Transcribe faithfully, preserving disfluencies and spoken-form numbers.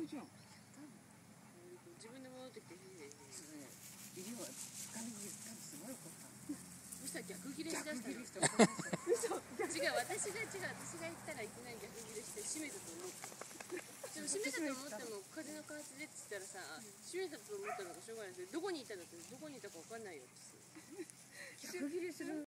ちろん。 自分で戻ってきてへへへ。 家は掴み切ったのすごい怒った。 そしたら逆ギレしだしたの。 逆ギレして怒りました。 違う、私が違う、私が言ったらいきなり逆ギレして閉めたと思って。でも閉めたと思っても風の加圧でって言ったらさ、閉めたと思ったのがしょうがないですけど、どこにいたんだってどこにいたかわかんないよって。 逆ギレする。